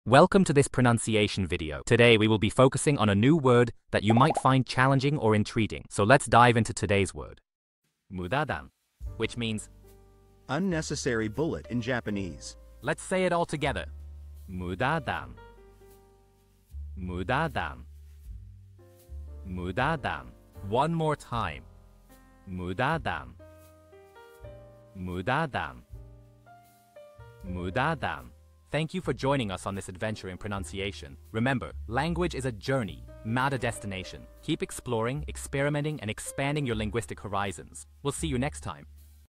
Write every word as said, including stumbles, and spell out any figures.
Welcome to this pronunciation video. Today we will be focusing on a new word that you might find challenging or intriguing. So let's dive into today's word. mudadan, which means unnecessary bullet in Japanese. Let's say it all together. mudadan. mudadan. mudadan. One more time. mudadan. mudadan. mudadan. Thank you for joining us on this adventure in pronunciation. Remember, language is a journey, not a destination. Keep exploring, experimenting, and expanding your linguistic horizons. We'll see you next time.